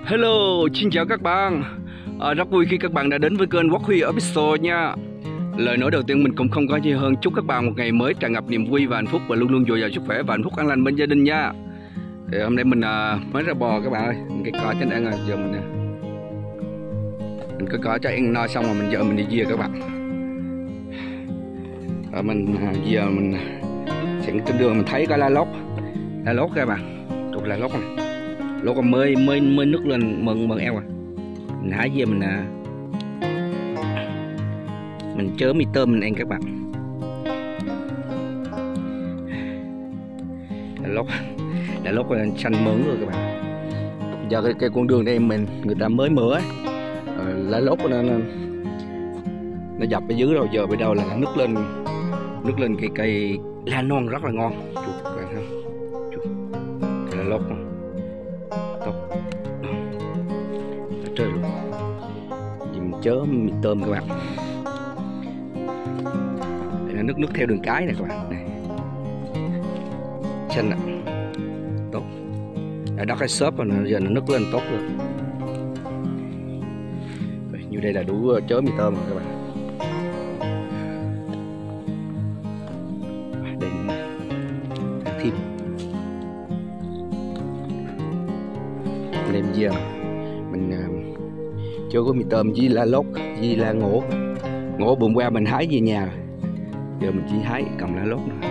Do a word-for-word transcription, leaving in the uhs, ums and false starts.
Hello, xin chào các bạn. à, Rất vui khi các bạn đã đến với kênh Quốc Huy Official nha. Lời nói đầu tiên mình cũng không có gì hơn chúc các bạn một ngày mới tràn ngập niềm vui và hạnh phúc, và luôn luôn dồi dào sức khỏe và hạnh phúc an lành bên gia đình nha. Thì hôm nay mình à, mới ra bò các bạn ơi, cái cỏ trên ăn rồi giờ mình à, mình có cỏ cho ăn no xong rồi mình giờ mình đi dìa các bạn. Và mình à, giờ mình sẽ trên đường mình thấy có lá lốt, lá lốt các bạn, thuộc lá lốt này. Lốt còn mới mới mới nước lên mừng mừng eo à. Mình hái về mình à, mình chớ mì tôm mình ăn các bạn. Là lốt là lốt xanh mướn rồi các bạn. Giờ cái, cái con đường đây mình người ta mới mở ấy. Ờ, lá lốt nó, nó nó dập ở dưới rồi, giờ bây đâu là nó nước lên nước lên cây cây lá non rất là ngon. Chuột các bạn không? Chuột. Cái lá lốt này. Trời luôn. Mình chớ mì tôm các bạn. Đây là nước nước theo đường cái này các bạn. Này. Xanh ạ. Tốt. Ở đó cái xốp rồi giờ nó nước lên tốt rồi. Rồi, như đây là đủ chớ mì tôm rồi các bạn. Đây thêm. Đem giờ mình chưa có mì tôm với lá lốt với lá ngổ ngổ bụng qua mình hái về nhà, giờ mình chỉ hái cầm lá lốt nữa.